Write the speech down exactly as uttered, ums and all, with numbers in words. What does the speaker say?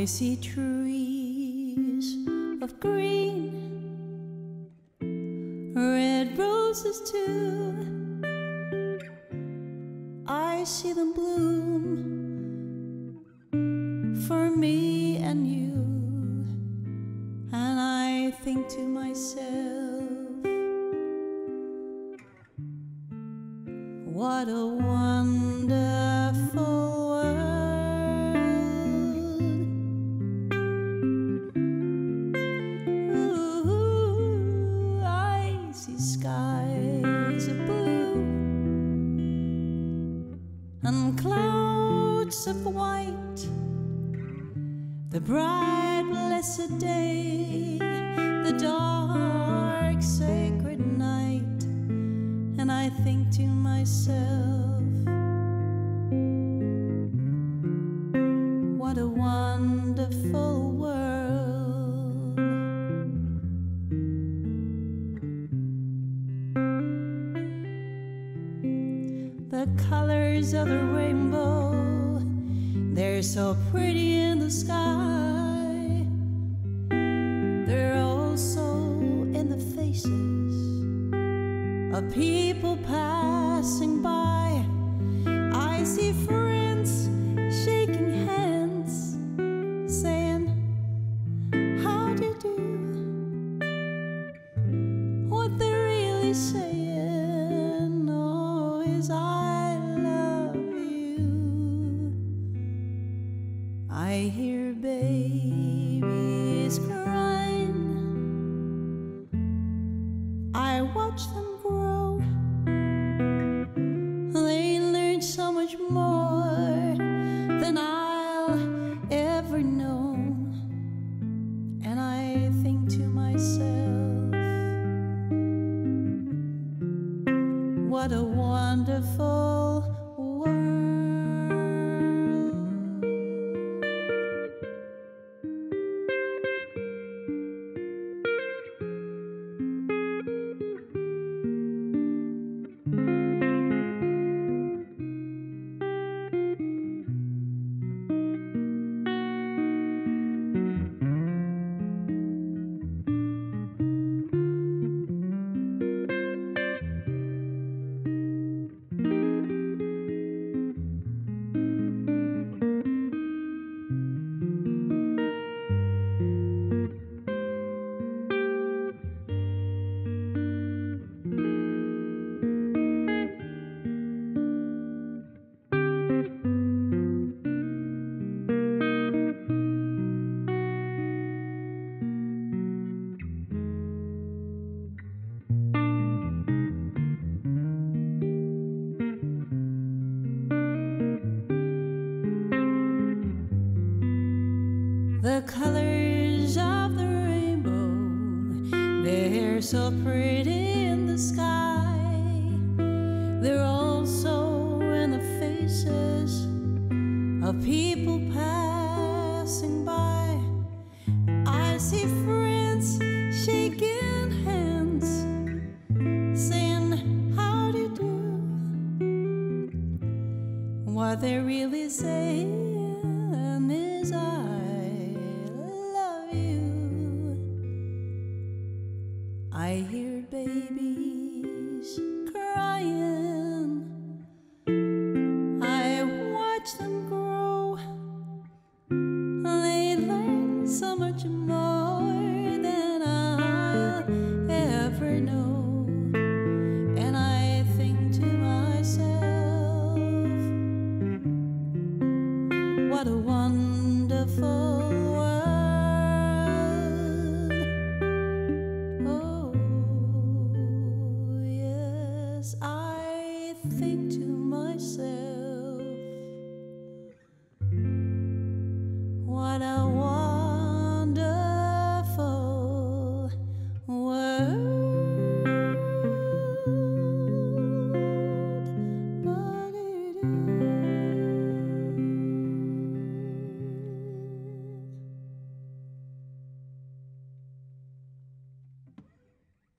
I see trees of green, red roses too. I see them bloom for me and you, and I think to myself, what a wonderful world. Ooh, I see skies of blue and clouds of white, the bright blessed day, the dark sacred night, and I think to myself, what a wonderful world. The colors of the rainbow, they're so pretty in the sky. They're also in the faces of people passing by. I see friends shaking hands, saying, how do you do? What they're really saying, oh, is I love you. I hear babies crying, I watch them grow. They learn so much more than I'll ever know, and I think to myself, what a wonderful world. The colors of the rainbow, they're so pretty in the sky. They're also in the faces of people passing by. I see friends shaking hands, saying, how do you do? What they're really saying is, I I hear babies crying, I watch them grow. They learn so much more than I'll ever know, and I think to myself, what a wonderful